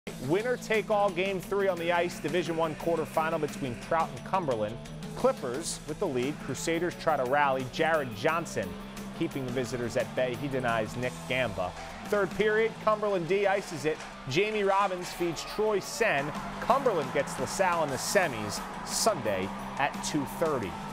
Winner-take-all Game 3 on the ice, Division I quarterfinal between Prout and Cumberland. Clippers with the lead. Crusaders try to rally. Jared Johnson keeping the visitors at bay. He denies Nick Gamba. Third period, Cumberland de-ices it. Jamie Robbins feeds Troy Sen. Cumberland gets LaSalle in the semis Sunday at 2:30.